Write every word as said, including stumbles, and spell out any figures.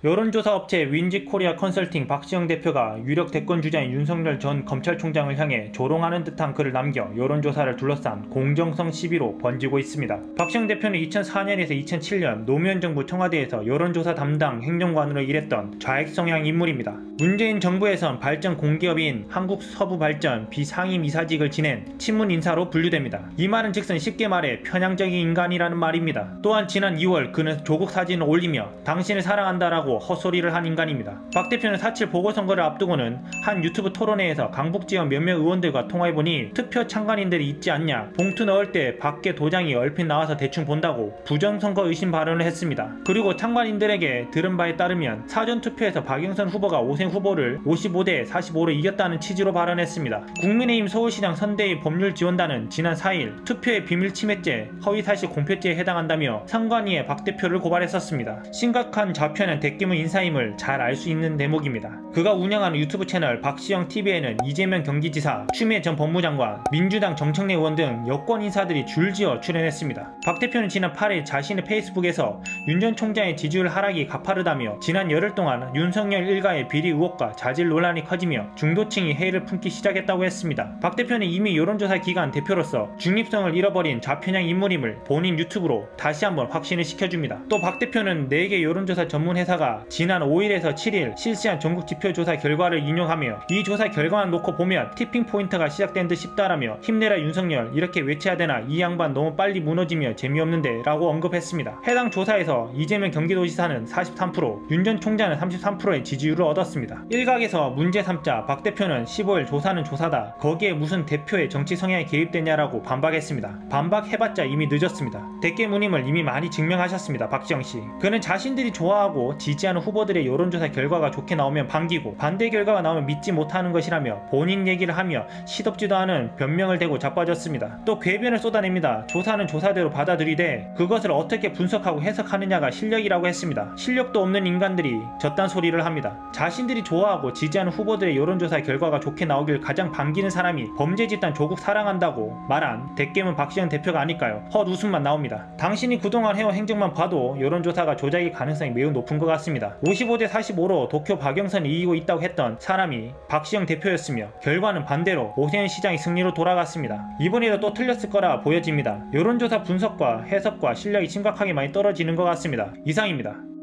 여론조사 업체 윈지코리아 컨설팅 박시영 대표가 유력 대권 주자인 윤석열 전 검찰총장을 향해 조롱하는 듯한 글을 남겨 여론조사를 둘러싼 공정성 시비로 번지고 있습니다. 박시영 대표는 이천사 년에서 이천칠 년 노무현 정부 청와대에서 여론조사 담당 행정관으로 일했던 좌익 성향 인물입니다. 문재인 정부에선 발전 공기업인 한국서부발전 비상임이사직을 지낸 친문 인사로 분류됩니다. 이 말은 즉슨 쉽게 말해 편향적인 인간이라는 말입니다. 또한 지난 이월 그는 조국 사진을 올리며 당신을 사랑한다라고 헛소리를 한 인간입니다. 박 대표는 사칠 보궐선거를 앞두고는 한 유튜브 토론회에서 강북지역 몇몇 의원들과 통화해보니 투표 참관인들이 있지 않냐, 봉투 넣을 때 밖에 도장이 얼핏 나와서 대충 본다고 부정선거 의심 발언을 했습니다. 그리고 참관인들에게 들은 바에 따르면 사전투표에서 박영선 후보가 오생 후보를 오십오 대 사십오로 이겼다는 취지로 발언했습니다. 국민의힘 서울시장 선대위 법률지원단은 지난 사 일 투표의 비밀침해죄, 허위사실 공표죄에 해당한다며 선관위에 박 대표를 고발했었습니다. 심각한 좌표는 대규모 인사임을 잘 알 수 있는 대목입니다. 그가 운영하는 유튜브 채널 박시영 티비에는 이재명 경기지사, 추미애 전 법무장관, 민주당 정청래 의원 등 여권 인사들이 줄지어 출연했습니다. 박 대표는 지난 팔 일 자신의 페이스북에서 윤 전 총장의 지지율 하락이 가파르다며 지난 열흘 동안 윤석열 일가의 비리 의혹과 자질 논란이 커지며 중도층이 해이를 품기 시작했다고 했습니다. 박 대표는 이미 여론조사 기관 대표로서 중립성을 잃어버린 좌편향 인물임을 본인 유튜브로 다시 한번 확신을 시켜줍니다. 또 박 대표는 네 개 여론조사 전문 회사가 지난 오 일에서 칠 일 실시한 전국 지표조사 결과를 인용하며 이 조사 결과만 놓고 보면 티핑 포인트가 시작된 듯 싶다라며 힘내라 윤석열 이렇게 외쳐야 되나, 이 양반 너무 빨리 무너지며 재미없는데 라고 언급했습니다. 해당 조사에서 이재명 경기도지사는 사십삼 퍼센트, 윤 전 총장은 삼십삼 퍼센트의 지지율을 얻었습니다. 일각에서 문제 삼자 박 대표는 십오 일 조사는 조사다, 거기에 무슨 대표의 정치 성향이 개입되냐라고 반박했습니다. 반박해봤자 이미 늦었습니다. 대깨문임을 이미 많이 증명하셨습니다. 박시영씨. 그는 자신들이 좋아하고 지지하는 후보들의 여론조사 결과가 좋게 나오면 반기고 반대 결과가 나오면 믿지 못하는 것이라며 본인 얘기를 하며 시덥지도 않은 변명을 대고 자빠졌습니다. 또 궤변을 쏟아냅니다. 조사는 조사대로 받아들이되 그것을 어떻게 분석하고 해석하느냐가 실력이라고 했습니다. 실력도 없는 인간들이 저딴 소리를 합니다. 자신들이 좋아하고 지지하는 후보들의 여론조사 결과가 좋게 나오길 가장 반기는 사람이 범죄 집단 조국 사랑한다고 말한 대깨문 박시영 대표가 아닐까요? 헛웃음만 나옵니다. 당신이 그동안 해온 행적만 봐도 여론조사가 조작일 가능성이 매우 높은 것 같습니다. 오십오 대 사십오로 도쿄 박영선이 이기고 있다고 했던 사람이 박시영 대표였으며 결과는 반대로 오세훈 시장이 승리로 돌아갔습니다. 이번에도 또 틀렸을 거라 보여집니다. 여론조사 분석과 해석과 실력이 심각하게 많이 떨어지는 것 같습니다. 이상입니다.